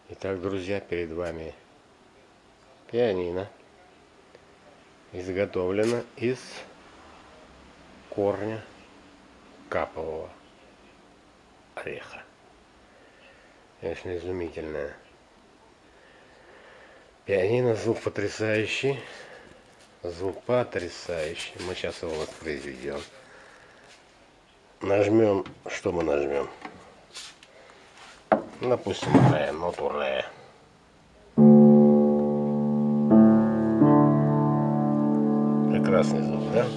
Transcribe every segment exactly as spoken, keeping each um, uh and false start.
Итак, друзья, перед вами пианино, изготовлено из корня капового ореха. Конечно, изумительное пианино, звук потрясающий, звук потрясающий. Мы сейчас его воспроизведем. Нажмем, что мы нажмем? Допустим, ре, ноту ре. Прекрасный звук, да?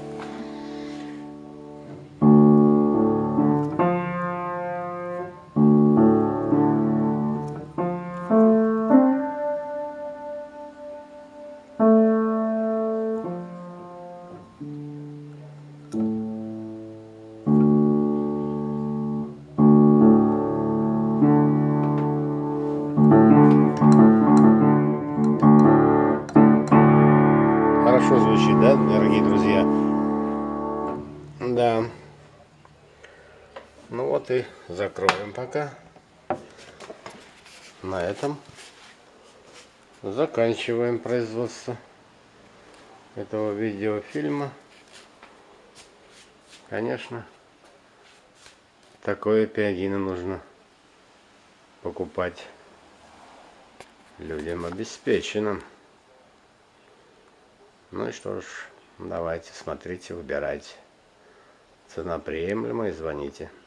Хорошо звучит, да, дорогие друзья? Да. Ну вот и закроем пока. На этом заканчиваем производство этого видеофильма. Конечно, такое пианино нужно покупать людям обеспеченным. Ну и что ж, давайте, смотрите, выбирайте. Цена приемлемая, звоните.